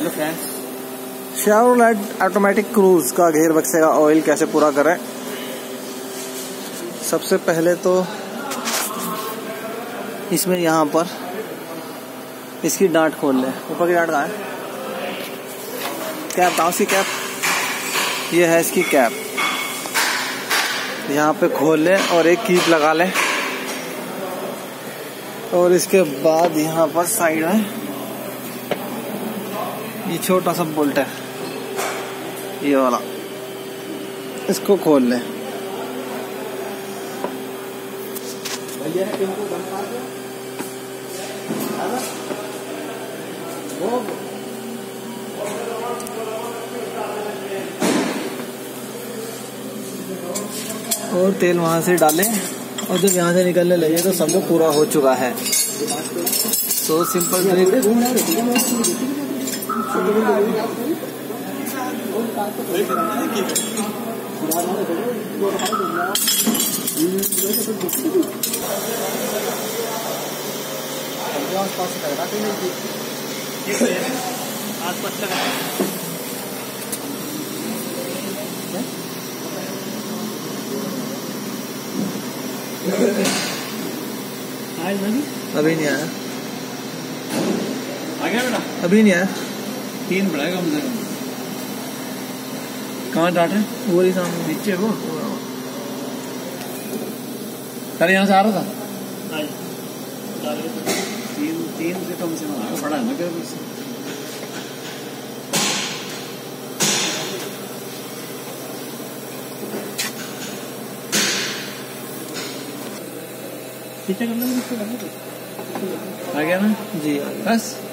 Hello friends, Chevrolet automatic Cruze का gear बक्से का ऑयल कैसे पूरा करें। सबसे पहले तो इसमें यहाँ पर इसकी डांट खोल ले। ऊपर की डांट कहाँ है? कैप कहाँ? उसकी कैप ये है, इसकी कैप यहाँ पे खोल ले और एक कीप लगा ले। और इसके बाद यहाँ पर साइड में ये छोटा सा बोल्ट है, ये वाला, इसको खोल ले। और तेल वहां से डालें और जब यहाँ से निकलने लगे तो सब लोग पूरा हो चुका है। So simple trick. अभी नहीं आया, आ गया बेटा? अभी नहीं आया। 3 बढ़ाएगा मुझे। कहाँ डांट है? वो ही सामने नीचे वो। अरे यहाँ से आ रहा था। 3 से कम से कम पड़ा है ना क्या? पीछे करना, आ गया ना जी। बस।